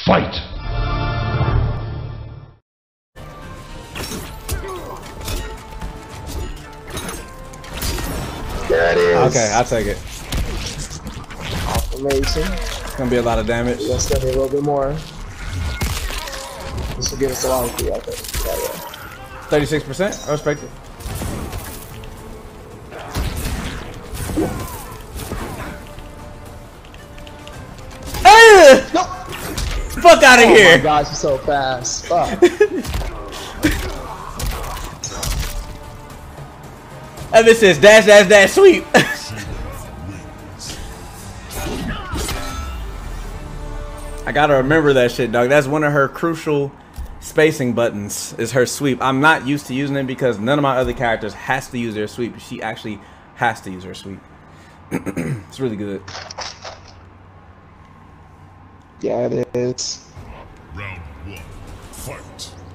Fight! There it is. Okay, I'll take it. Confirmation. It's gonna be a lot of damage. Let's get a little bit more. This will give us a lot of free, I think. Yeah, 36%? I respect it. No! Fuck out of here! Oh my gosh, you're so fast. Fuck. And this is dash, dash, dash, sweep. I gotta remember that shit, dog. That's one of her crucial spacing buttons, is her sweep. I'm not used to using it because none of my other characters has to use their sweep. She actually has to use her sweep. It's really good. Yeah, it is. Round 1. Fight!